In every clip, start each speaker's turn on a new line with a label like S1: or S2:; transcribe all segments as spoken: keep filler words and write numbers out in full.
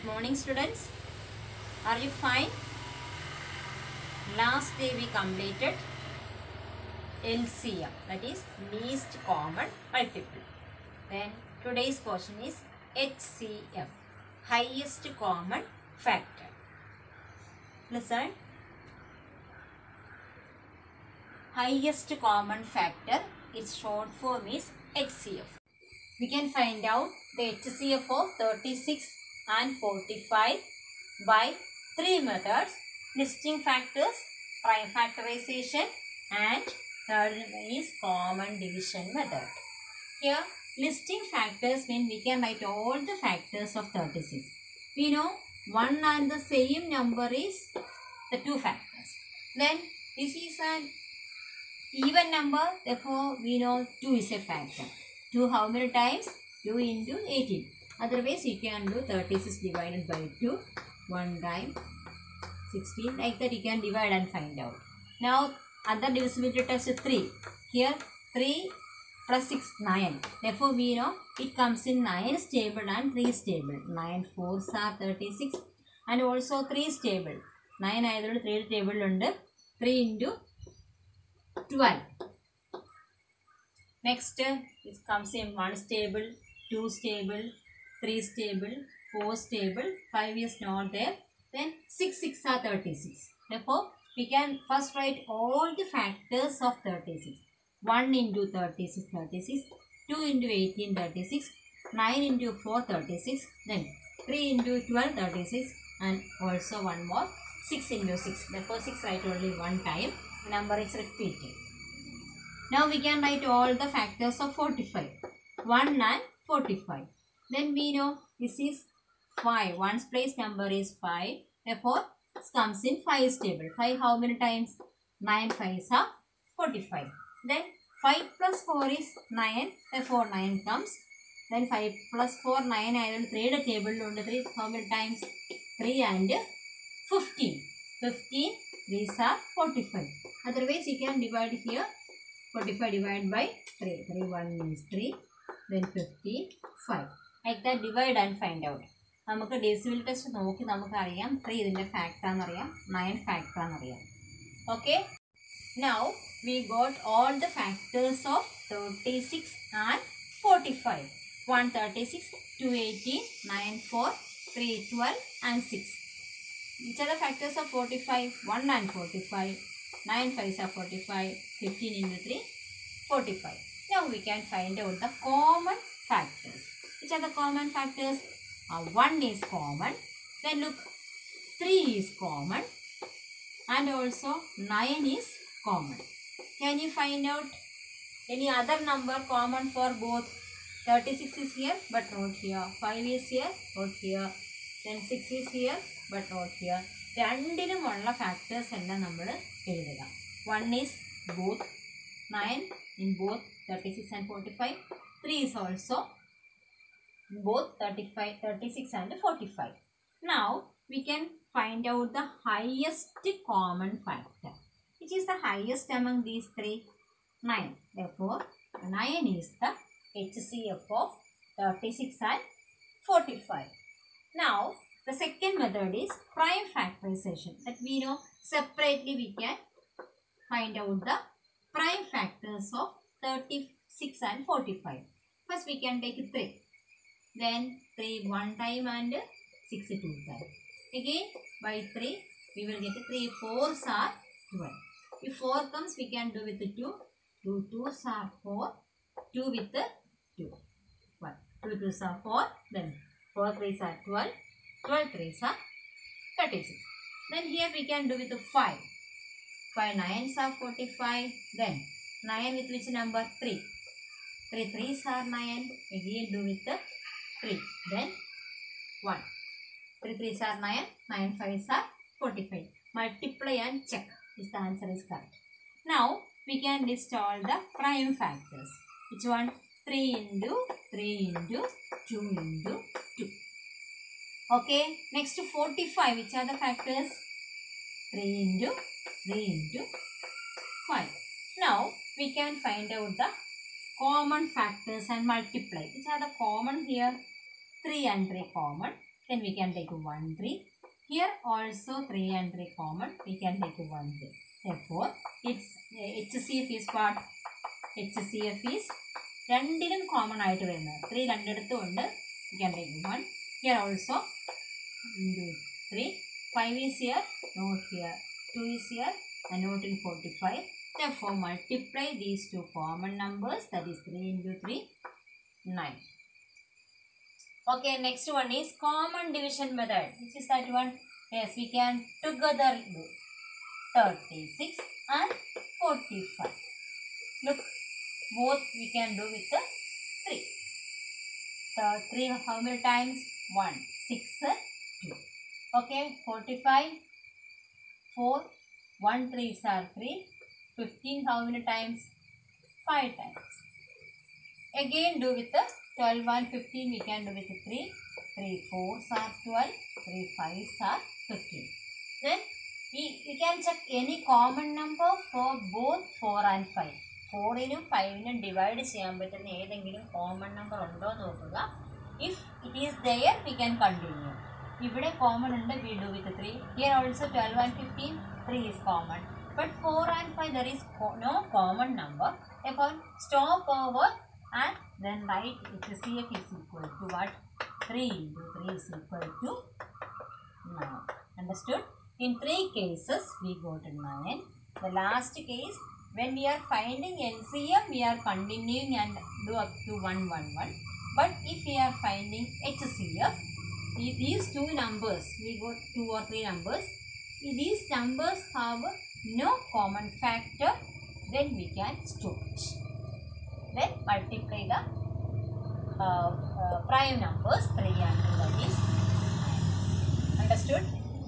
S1: morning, students. Are you fine? Last day we completed L C M, that is least common multiple. Then today's question is H C F, highest common factor. Listen. Highest common factor, its short form is H C F. We can find out the H C F of thirty-six and forty-five by three methods: listing factors, prime factorization, and third one is common division method. Here listing factors mean we can write all the factors of thirty-six. We know one and the same number is the two factors. Then this is an even number, therefore we know two is a factor. two how many times? two into eighteen. Otherwise you can do thirty-six divided by two, one time, sixteen. Like that you can divide and find out. Now other divisibility test three. Here three plus six, nine. Therefore we know it comes in nine stable and three stable. nine fours are thirty-six and also three stable. nine either three stable under three into twelve. Next, it comes in one stable, two stable, three stable, four stable, five is not there. Then six, six are thirty-six. Therefore, we can first write all the factors of thirty-six. one into thirty-six, thirty-six, two into eighteen, thirty-six, nine into four, thirty-six, then three into twelve, thirty-six, and also one more, six into six. Therefore, six write only one time. The number is repeated. Now we can write all the factors of forty-five. one and forty-five. Then we know this is five. one's place number is five. Therefore, this comes in five stable. five how many times? nine fives are forty-five. Then five plus four is nine. Therefore, nine comes. Then five plus four, nine. I will three the table under three. How many times? three and fifteen. fifteen. These are forty-five. Otherwise, you can divide here. forty-five divided by three. three, one means three. Then fifteen, five. Like that divide and find out. നമുക്ക് divisibility test നോക്കി നമുക്ക് അറിയാം three ഇതിന്റെ fact ആണെന്നറിയാം, nine fact ആണെന്നറിയാം. Okay. Now we got all the factors of thirty-six and forty-five. one thirty-six, two eighteen, nine four, three twelve and six. Which are the factors of forty-five? one and forty-five. nine fives are forty-five. fifteen into three, forty-five. Now we can find out the common factors. Which are the common factors? Uh, one is common. Then look, three is common. And also nine is common. Can you find out any other number common for both? thirty-six is here but not here. five is here, not here. Then six is here but not here. രണ്ടിനുമുള്ള factors എല്ലാം നമ്മൾ എഴുതുക. one is both nine in both thirty-six and forty-five. three is also both thirty-five, thirty-six and forty-five. Now we can find out the highest common factor. Which is the highest among these three? nine. Therefore, nine is the H C F of thirty-six and forty-five. Now, the second method is prime factorization. That we know separately we can find out the prime factors of thirty-six and forty-five. First we can take three. Then three one time and six two time. Again by three we will get three fours are twelve. If four comes we can do with the two. two twos are four. two with the two. one. two twos are four. Then four threes are twelve. twelve threes are thirty-six. Then here we can do with the five. five nines are forty-five. Then nine with which number? three. three threes are nine. Again do with the three. Then one. three threes are nine. nine fives are forty-five. Multiply and check if the answer is correct. Now we can list all the prime factors. Which one? three into three into two into two. Okay, next to forty-five, which are the factors? three into three into five. Now, we can find out the common factors and multiply. Which are the common here? three and three common. then we can take one, three. Here also three and three common, we can take one, three. Therefore, its H C F is what? H C F is രണ്ടിലും common ആയിട്ട് വരുന്നത്. three രണ്ടിടത്തും ഉണ്ട്. We can take one. Here also into three. five is here, not here. two is here and not in forty-five. Therefore, multiply these two common numbers, that is three into three, nine. Okay, next one is common division method. Which is that one? Yes, we can together do thirty-six and forty-five. Look, both we can do with the three. So, three how many times? one, six, two. Okay, forty-five, four, one, threes are three. fifteen how many times? five times. Again do with the twelve and fifteen, we can do with the three. three fours are twelve, three fives are fifteen. Then we, we can check any common number for both four and five. four നും five നും divide ചെയ്യാൻ പറ്റുന്ന ഏതെങ്കിലും common number ഉണ്ടോ എന്ന് നോക്കുക. If it is there, we can continue. ഇവിടെ common ഉണ്ട്, we do with the three. Here also twelve and fifteen, three is common. But four and five, there is no common number. Therefore, stop over and then write H C F is equal to what? three into three is equal to nine. Understood? In three cases, we go to nine. The last case, when we are finding L C M, we are continuing and do up to one, one, one. But if we are finding H C F, if these two numbers, we got two or three numbers, if these numbers have no common factor, then we can stop it. Then multiply the uh, uh, prime numbers three and two, that is nine. Understood?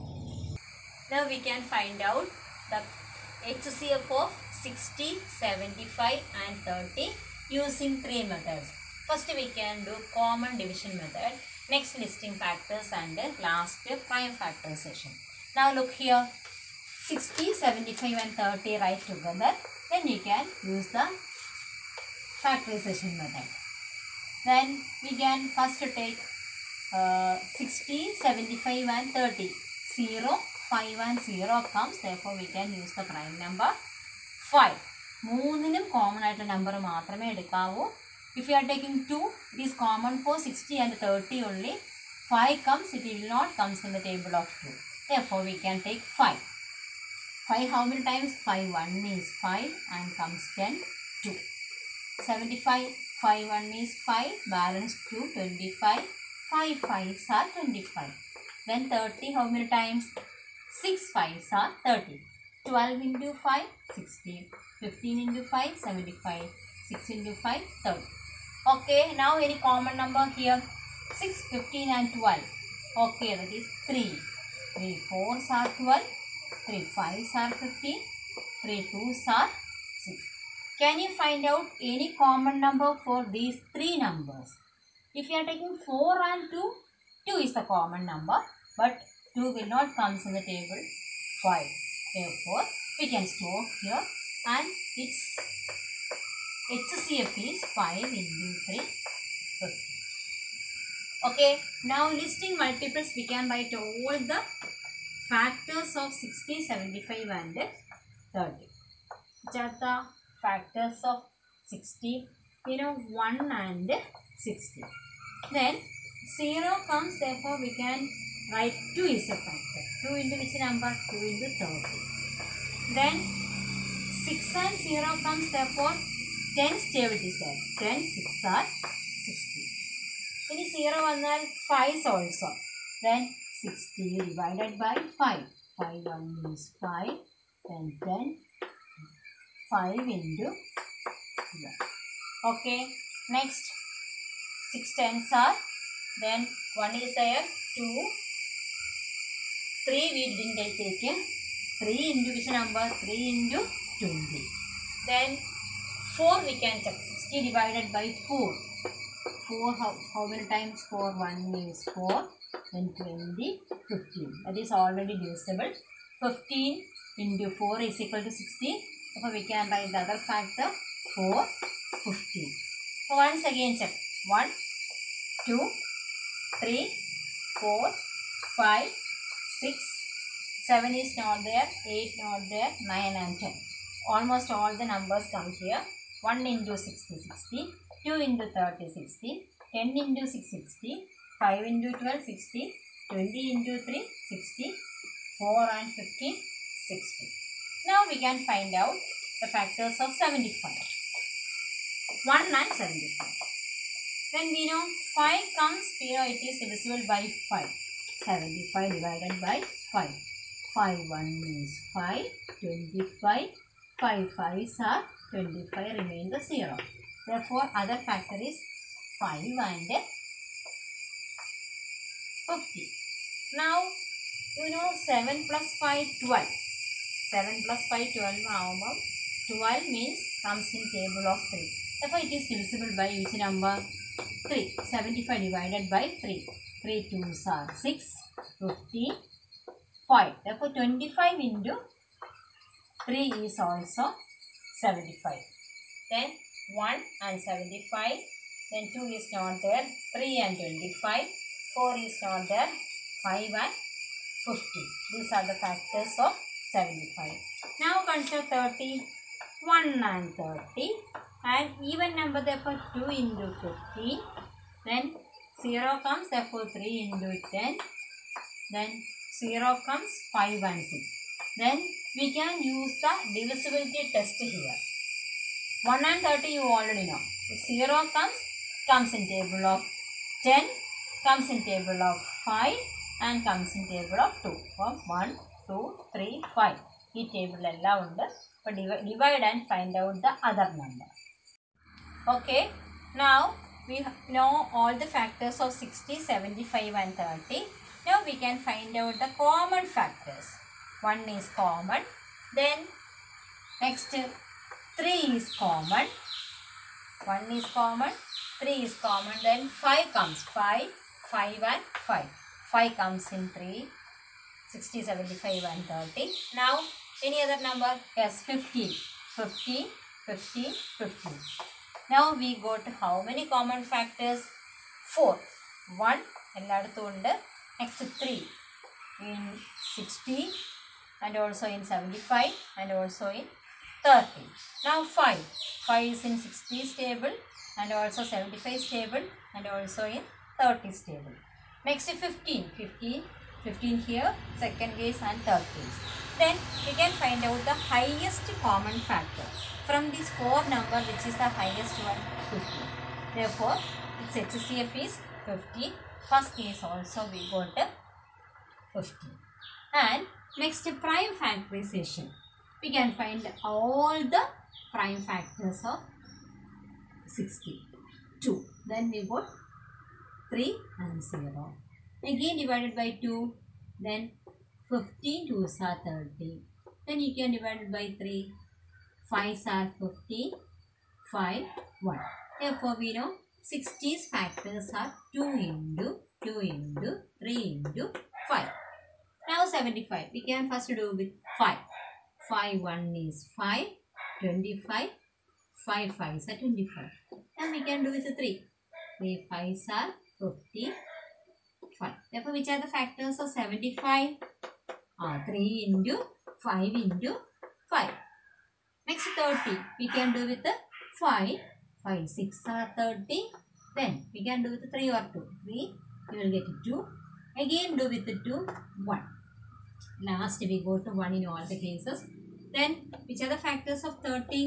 S1: Now we can find out the H C F of sixty, seventy-five and thirty using three methods. First we can do common division method, next listing factors and then last prime factorization. Now look here, sixty, seventy-five and thirty right together, then you can use the factorization method. Then we can first take uh, sixty, seventy-five and thirty. zero, five and zero comes, therefore we can use the prime number five. മൂന്നിനും common ആയിട്ടുള്ള number മാത്രമേ എടുക്കാവൂ. If you are taking two, it is common for sixty and thirty only. five comes, it will not comes in the table of two. Therefore, we can take five. five how many times? five, one is five and comes ten, two. seventy-five, five, one is five, balance two, twenty-five. five fives are twenty-five. Then thirty how many times? six fives are thirty. twelve into five, sixteen. fifteen into five, seventy-five. six into five, thirty. Okay, now any common number here? six, fifteen and twelve. Okay, that is three. three fours are twelve. three fives are fifteen. three twos are six. Can you find out any common number for these three numbers? If you are taking four and two, two is the common number, but two will not come in the table five. Therefore, we can store here and its H C F is five into three, fifty. Okay, now listing multiples, we can write all the factors of sixty, seventy-five and thirty. Which are the factors of sixty? You know, one and sixty. Then zero comes, therefore we can write two is a factor. two into which number? two into thirty. Then six and zero comes, therefore ten stability set. ten, six are sixty. Ini zero vanal five also. Then sixty divided by five. five one is five. Then ten. five into one. Okay. Next. six tens are. Then one is there. two. three we didn't take it. three into which number? three into twenty. Then four we can check. sixty divided by four. four how, how many times? four. one is four. Then twenty, fifteen. That is already divisible. fifteen into four is equal to sixty. So we can write the other factor. four, fifteen. So once again check. one, two, three, four, five, six, seven is not there, eight not there, nine and ten. Almost all the numbers come here. one into sixty, sixty, two into thirty, sixty, ten into six, sixty, five into twelve, sixty, twenty into three, sixty, four and fifteen, sixty. Now we can find out the factors of seventy-five. one and seventy-five. When we know five comes, we know it is divisible by five. seventy-five divided by five. five one is five, twenty-five, five fives are twenty-five, remain the zero. Therefore, other factor is five and fifty. Now, you know seven plus five, twelve. seven plus five, twelve. twelve means comes in table of three. Therefore, it is divisible by which number? three. seventy-five divided by three. three twos are six, fifty, five. Therefore, twenty-five into three is also seventy-five. Then one and seventy-five. Then two is not there. three and twenty-five. four is not there. five and fifty. These are the factors of seventy-five. Now consider thirty. one and thirty. And even number, therefore two into fifty. Then zero comes, therefore three into ten. Then zero comes, five and six. Then we can use the divisibility test here. one and thirty you already know. If zero comes, comes in table of ten, comes in table of five and comes in table of two. From one, two, three, five. This table is but divide and find out the other number. Okay. Now we know all the factors of sixty, seventy-five and thirty. Now we can find out the common factors. one is common. Then next three is common. one is common. three is common. Then five comes. five, five and five. five comes in three. sixty, seventy-five and thirty. Now any other number? Yes, fifteen. fifteen, fifteen, fifteen. Now we go to how many common factors? four. one. Next three. In sixty and also in seventy-five and also in thirty. Now five. five is in sixty stable and also seventy-five stable and also in thirty stable. Next fifteen. fifteen. fifteen here, second case and third case. Then we can find out the highest common factor. From these four numbers, which is the highest one? fifty. Therefore, its H C F is fifty. First case also we got fifty. And next prime factorization. We can find all the prime factors of sixty-two. Then we got three and zero. Again divided by two. Then fifteen twos are thirty. Then you can divide it by three. fives are fifteen. five, one. Therefore we know sixty's factors are two into two into three into five. Now seventy-five. We can first do with five. five, one is five. twenty-five. five fives are twenty-five. And we can do with three. three fives are fifty-five. Therefore, which are the factors of seventy-five? Ah, three into five into five. Next thirty. We can do with the five. five, six are thirty. Then we can do with three or two. three. We will get two. Again do with the two. one. Last we go to one in all the cases. Then which are the factors of thirty?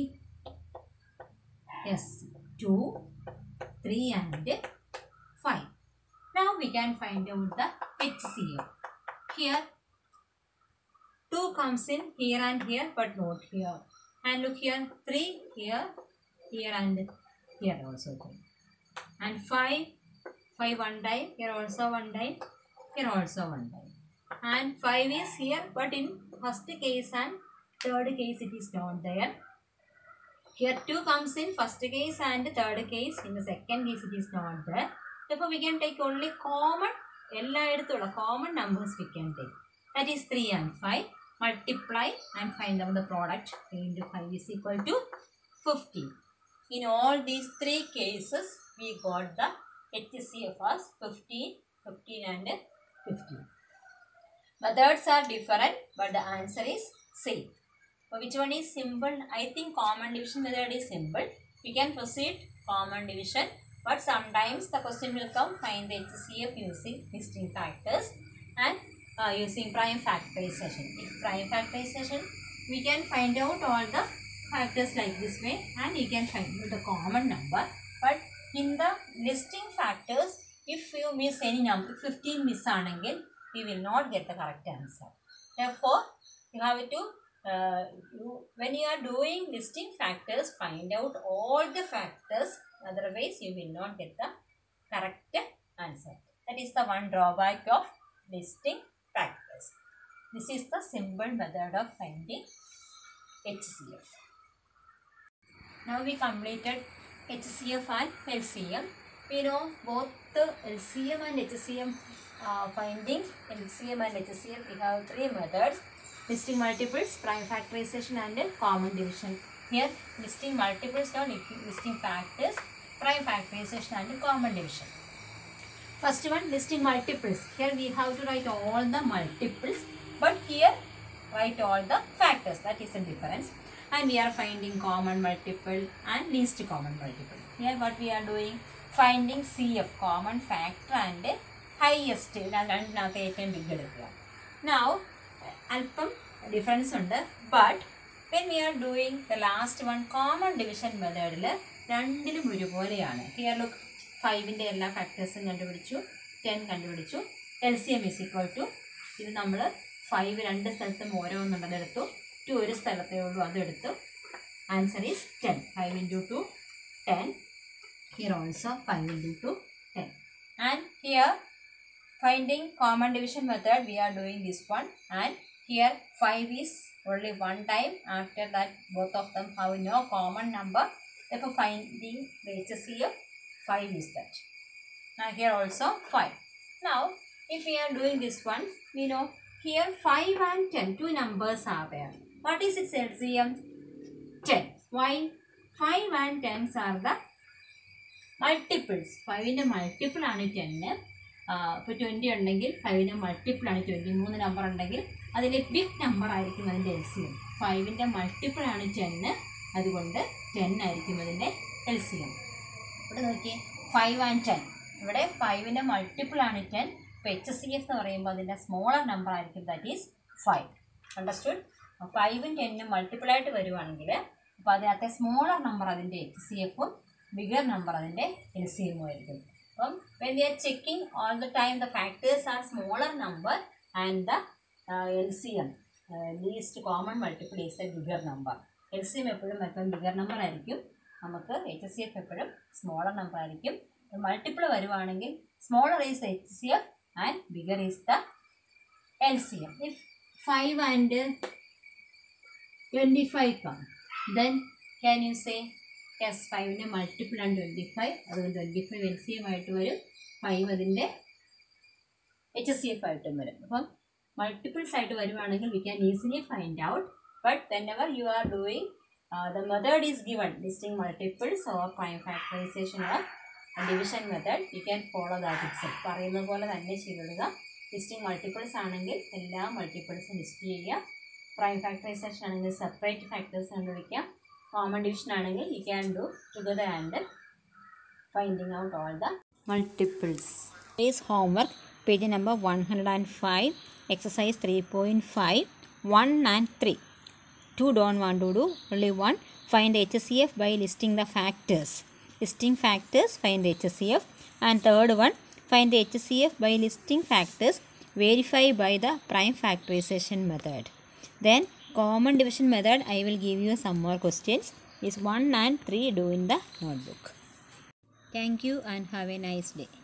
S1: Yes. two, three and five. Now we can find out the H C F. Here two comes in here and here but not here. And look here, three here, here and here also. And five, five one time, here also one time, here also one time. And five is here but in first case and third case it is not there. Here two comes in first case and third case, in the second case it is not there. Therefore we can take only common, common numbers we can take. That is three and five. Multiply and find out the product. three into five is equal to fifty. In all these three cases, we got the H C F as fifteen, fifteen and fifteen. Methods are different, but the answer is same. So which one is simple? I think common division method is simple. We can proceed common division, but sometimes the question will come, find the H C F using listing factors and uh, using prime factorization. If prime factorization, we can find out all the factors like this way, and you can find out the common number. But in the listing factors, if you miss any number, fifteen miss anengil, we will not get the correct answer. Therefore, you have to uh, you, when you are doing listing factors, find out all the factors. Otherwise, you will not get the correct answer. That is the one drawback of listing factors. This is the simple method of finding H C F. Now we completed H C F and L C M. We know both the L C M and H C M uh, finding. L C M and H C M, we have three methods: listing multiples, prime factorization, and common division. Here, listing multiples, not listing factors, prime factorization, and common division. First one, listing multiples. Here we have to write all the multiples, but here write all the factors. That is the difference. And we are finding common multiple and least common multiple. Here what we are doing, finding C F, common factor, and highest. Now, alpam difference under, but when we are doing the last one, common division method, here look, five in the factors and ten L C M is equal to this number five and two is the answer is ten. five into two, ten. Here also five into two, ten. And here finding common division method, we are doing this one. And here five is only one time. After that, both of them have no common number. Therefore, finding the H C F, five is that. Now here also five. Now, if we are doing this one, we know here five and ten, two numbers are there. What is its L C M? ten. Why? five and ten are the multiples. five in the multiple is ten. Uh, for twenty is five in the multiple is twenty. three number is a big number is L C M. five in the multiple is ten. That is ten is L C M. five and ten. five in the multiple is ten. H C F is a smaller number, that is five. Understood? five and ten multiply to a smaller number H C F, bigger number L C M. Um, when we are checking all the time, the factors are smaller number and the uh, L C M, uh, least common multiple, is a bigger number. L C M is a bigger number, H C F is a smaller number. The multiple is smaller is the H C F and bigger is the L C M. If five and twenty-five come, then can you say yes, five in multiple and twenty-five, that twenty-five L C M ആയിട്ട് five അതിന്റെ H C F ആയിട്ട് വരും. അപ്പോൾ multiples ആയിട്ട് വരുവാണെങ്കിൽ we can easily find out, but whenever you are doing uh, the method is given, listing multiples or prime factorization or division method, you can follow that itself. പറയുന്നത് പോലെ തന്നെ ചെയ്തിടുക. listing multiples ആണെങ്കിൽ എല്ലാ multiples list ചെയ്യുക. prime factorization ആണെങ്കിൽ separate factors കണ്ടുപിടിക്കുക. common division ആണെങ്കിൽ you can do together and finding out all the multiples. Is homework, page number one hundred five, exercise three point five, one and three. Two don't want to do, only one. Find H C F by listing the factors. Listing factors, find the H C F. And third one, find the H C F by listing factors, verify by the prime factorization method. Then common division method, I will give you some more questions. Is one and three do in the notebook. Thank you and have a nice day.